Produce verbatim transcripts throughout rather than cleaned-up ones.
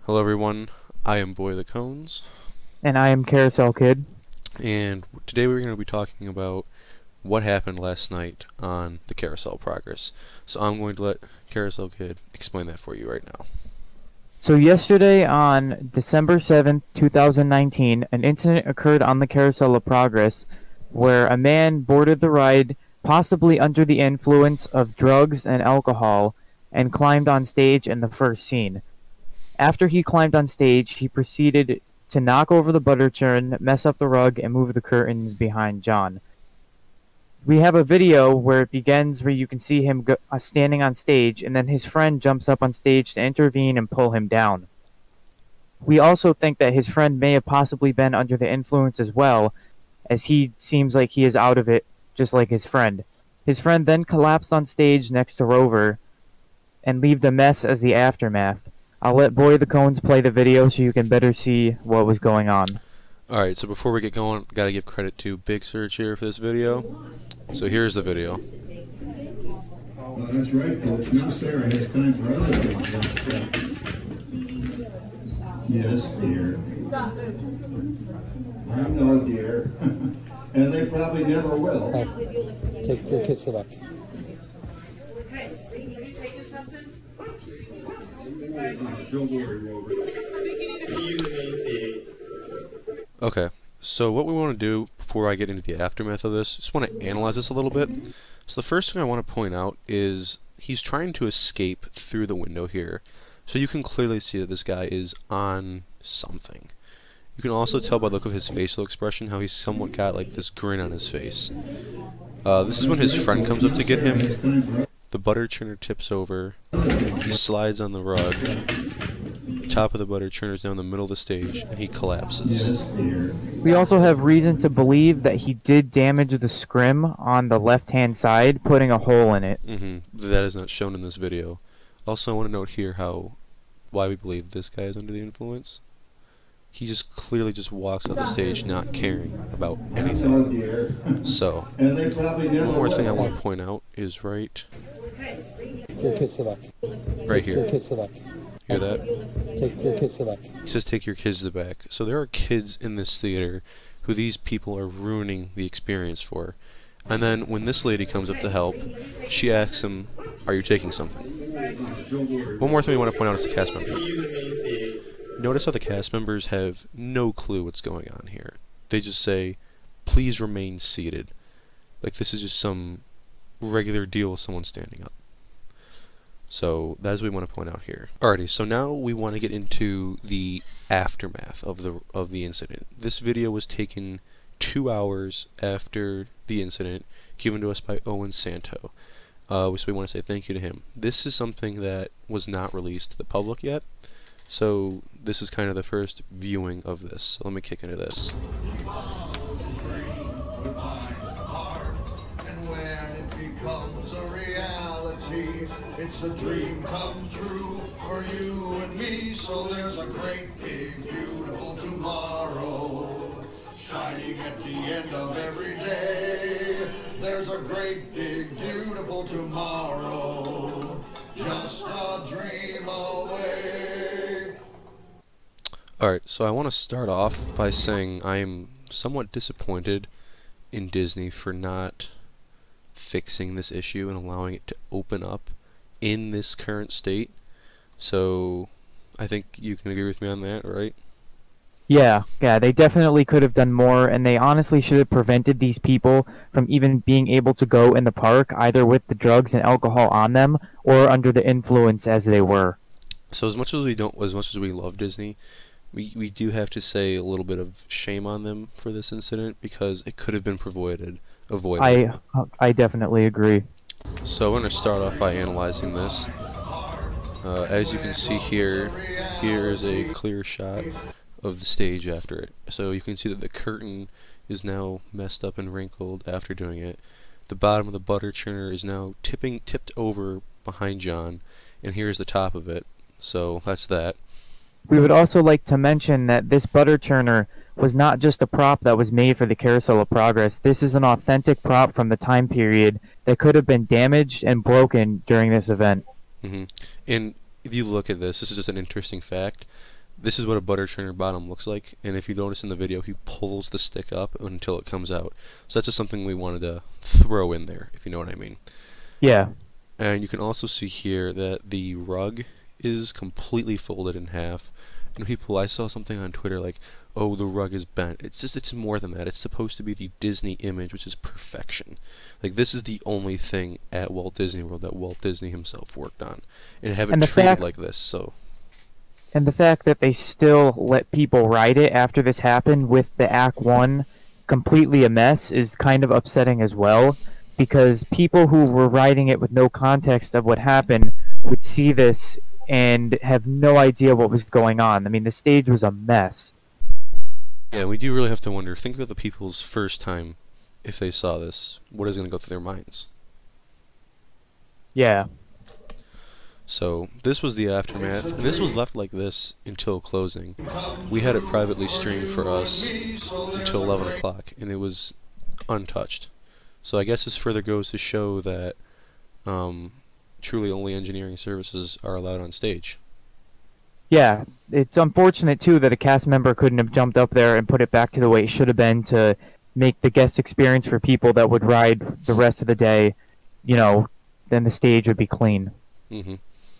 Hello everyone, I am Boy the Cones, And I am Carousel Kid. and today we're going to be talking about what happened last night on the Carousel of Progress. So I'm going to let Carousel Kid explain that for you right now. So yesterday on December seventh, two thousand nineteen, an incident occurred on the Carousel of Progress where a man boarded the ride, possibly under the influence of drugs and alcohol, and climbed on stage in the first scene. After he climbed on stage, he proceeded to knock over the butter churn, mess up the rug, and move the curtains behind John. We have a video where it begins where you can see him go, uh, standing on stage, and then his friend jumps up on stage to intervene and pull him down. We also think that his friend may have possibly been under the influence as well, as he seems like he is out of it, just like his friend. His friend then collapsed on stage next to Rover and left a mess as the aftermath. I'll let Boy the Cones play the video so you can better see what was going on. Alright, so before we get going, gotta give credit to Big Surge here for this video. So here's the video. Well, that's right, folks. Now Sarah has time for other things. Yes, dear. I know, dear. And they probably never will. Hey, take your kids to the left. Don't worry, Rover. Okay, so what we want to do before I get into the aftermath of this, just want to analyze this a little bit. So the first thing I want to point out is he's trying to escape through the window here. So you can clearly see that this guy is on something. You can also tell by the look of his facial expression how he's somewhat got like this grin on his face. Uh, this is when his friend comes up to get him. The butter churner tips over. He slides on the rug. The top of the butter churner is down the middle of the stage, and he collapses. Yes, dear. We also have reason to believe that he did damage the scrim on the left-hand side, putting a hole in it. Mm-hmm. That is not shown in this video. Also, I want to note here how why we believe this guy is under the influence. He just clearly just walks off the stage not caring about I know, anything. dear. So, And they probably never one more thing I will. want to point out is right, Take your kids to the left. right Take your here. kids to the left. Hear that? Take your kids to the left. He says take your kids to the back. So there are kids in this theater who these people are ruining the experience for. And then when this lady comes up to help, she asks him, "Are you taking something?" One more thing we want to point out is the cast members. Notice how the cast members have no clue what's going on here. They just say, "Please remain seated." Like this is just some regular deal with someone standing up. So that is what we want to point out here. Alrighty, so now we want to get into the aftermath of the of the incident. This video was taken two hours after the incident, given to us by Owen Santo. Uh, so we want to say thank you to him. This is something that was not released to the public yet, so this is kind of the first viewing of this. So let me kick into this. And when it becomes a reality, it's a dream come true for you and me. So there's a great big beautiful tomorrow shining at the end of every day. There's a great big beautiful tomorrow, just a dream away. Alright, so I want to start off by saying I am somewhat disappointed in Disney for not fixing this issue and allowing it to open up in this current state. So I think you can agree with me on that, right? Yeah, yeah, they definitely could have done more, and they honestly should have prevented these people from even being able to go in the park, either with the drugs and alcohol on them, or under the influence as they were. So as much as we don't, as much as we love Disney, we we do have to say a little bit of shame on them for this incident because it could have been avoided. Avoided. I, I definitely agree. So we're going to start off by analyzing this. Uh, as you can see here, here is a clear shot of the stage after it. So you can see that the curtain is now messed up and wrinkled after doing it. The bottom of the butter churner is now tipping tipped over behind John, and here's the top of it. So that's that. We would also like to mention that this butter churner was not just a prop that was made for the Carousel of Progress. This is an authentic prop from the time period that could have been damaged and broken during this event. Mm-hmm. And if you look at this, this is just an interesting fact. this is what a butter churner bottom looks like, and if you notice in the video, he pulls the stick up until it comes out. So that's just something we wanted to throw in there, if you know what I mean. Yeah. And you can also see here that the rug is completely folded in half. And people, I saw something on Twitter like, oh, the rug is bent. It's just, it's more than that. It's supposed to be the Disney image, which is perfection. Like, this is the only thing at Walt Disney World that Walt Disney himself worked on. And have it And the treated fact- like this, so... And the fact that they still let people ride it after this happened with the Act one completely a mess is kind of upsetting as well, because people who were riding it with no context of what happened would see this and have no idea what was going on. I mean, the stage was a mess. Yeah, we do really have to wonder, think about the people's first time, if they saw this, what is going to go through their minds? Yeah. So, this was the aftermath, and this was left like this until closing. We had it privately streamed for us until eleven o'clock, and it was untouched. So I guess this further goes to show that um, truly only engineering services are allowed on stage. Yeah, it's unfortunate too that a cast member couldn't have jumped up there and put it back to the way it should have been to make the guest experience for people that would ride the rest of the day, you know, then the stage would be clean. Mm-hmm.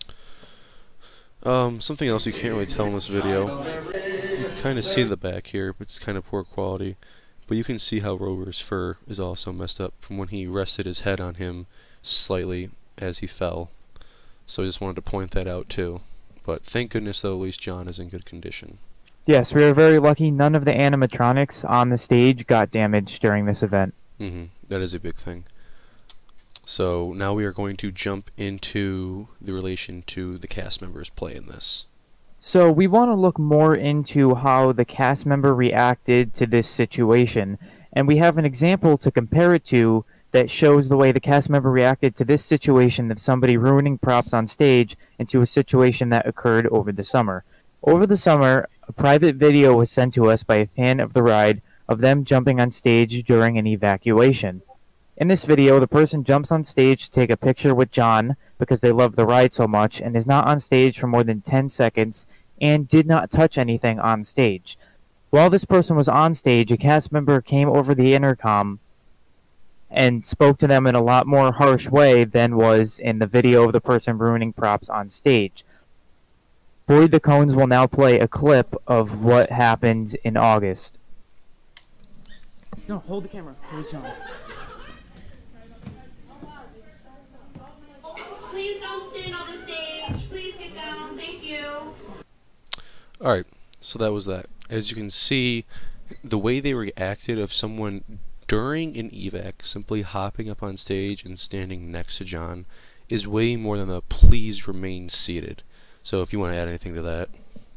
Um, something else you can't really tell in this video. You can kind of see the back here, but it's kind of poor quality. But you can see how Rover's fur is also messed up from when he rested his head on him slightly as he fell. So I just wanted to point that out too. But thank goodness though, at least John is in good condition. Yes, we were very lucky. None of the animatronics on the stage got damaged during this event. Mm-hmm. That is a big thing. So now we are going to jump into the relation to the cast members' play in this. So we want to look more into how the cast member reacted to this situation, and we have an example to compare it to that shows the way the cast member reacted to this situation of somebody ruining props on stage into a situation that occurred over the summer. Over the summer, a private video was sent to us by a fan of the ride of them jumping on stage during an evacuation. In this video, the person jumps on stage to take a picture with John because they love the ride so much and is not on stage for more than ten seconds and did not touch anything on stage. While this person was on stage, a cast member came over the intercom and spoke to them in a lot more harsh way than was in the video of the person ruining props on stage. Boyd the Cones will now play a clip of what happened in August. No, hold the camera. Here's John. Please don't stand on the stage. Please get down. Thank you. Alright, so that was that. As you can see, the way they reacted of someone during an evac simply hopping up on stage and standing next to John is way more than a please remain seated. So if you want to add anything to that.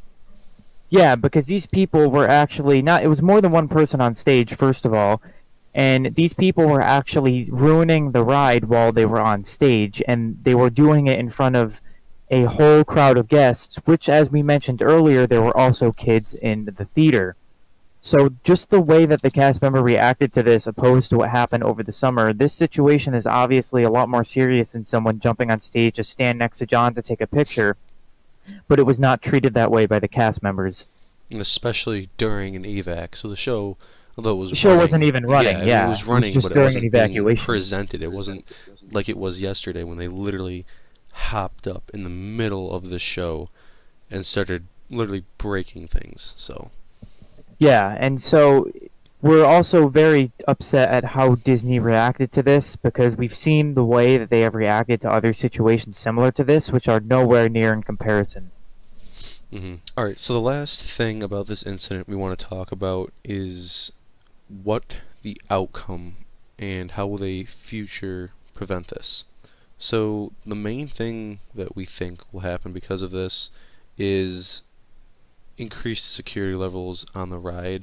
Yeah, because these people were actually not, it was more than one person on stage, first of all, and these people were actually ruining the ride while they were on stage, and they were doing it in front of a whole crowd of guests, which, as we mentioned earlier, there were also kids in the theater. So just the way that the cast member reacted to this opposed to what happened over the summer, this situation is obviously a lot more serious than someone jumping on stage to stand next to John to take a picture, but it was not treated that way by the cast members. And especially during an evac. So the show, although it was The show running, wasn't even running, yeah. I mean, yeah. it was It was running, just but it during wasn't an being evacuation. presented. It wasn't like it was yesterday when they literally hopped up in the middle of the show and started literally breaking things. So yeah, and so we're also very upset at how Disney reacted to this, because we've seen the way that they have reacted to other situations similar to this, which are nowhere near in comparison. Mm-hmm. Alright, so the last thing about this incident we want to talk about is what the outcome and how will they future prevent this. So the main thing that we think will happen because of this is increased security levels on the ride,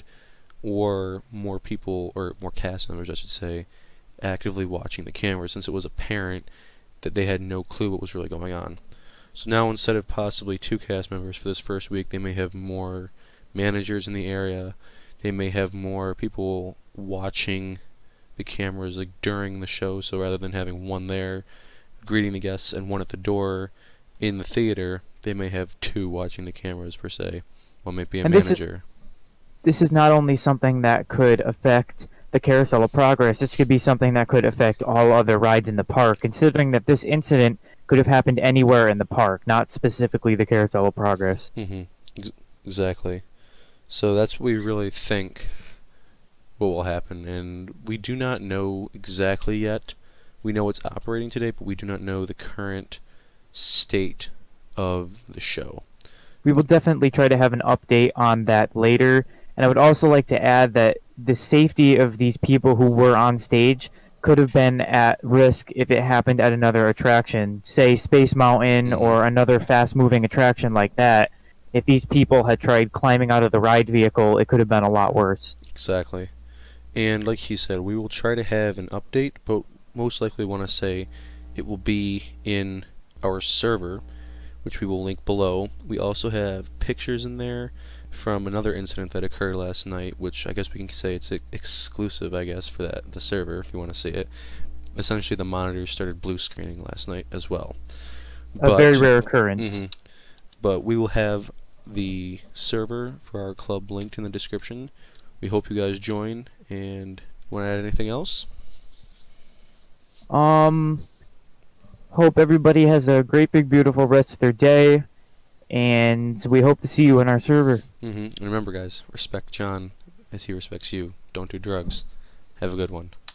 or more people, or more cast members I should say, actively watching the camera, since it was apparent that they had no clue what was really going on. So now instead of possibly two cast members for this first week, they may have more managers in the area, they may have more people watching the cameras like during the show, so rather than having one there greeting the guests and one at the door in the theater, they may have two watching the cameras per se. Well, maybe a And this is manager. this is not only something that could affect the Carousel of Progress, this could be something that could affect all other rides in the park, considering that this incident could have happened anywhere in the park, not specifically the Carousel of Progress. Mm-hmm. Ex- exactly. So that's what we really think what will happen, and we do not know exactly yet. We know it's operating today, but we do not know the current state of the show. We will definitely try to have an update on that later, and I would also like to add that the safety of these people who were on stage could have been at risk if it happened at another attraction, say Space Mountain Mhm. or another fast-moving attraction like that. If these people had tried climbing out of the ride vehicle, it could have been a lot worse. Exactly. And like he said, we will try to have an update, but most likely want to say it will be in our server, which we will link below. We also have pictures in there from another incident that occurred last night, which I guess we can say it's e- exclusive, I guess, for that the server if you want to see it. Essentially, the monitors started blue screening last night as well. A very rare occurrence. Mhm. But we will have the server for our club linked in the description. We hope you guys join, and want to add anything else? Um, hope everybody has a great, big, beautiful rest of their day, and we hope to see you in our server. Mm-hmm. And remember, guys, respect John as he respects you. Don't do drugs. Have a good one.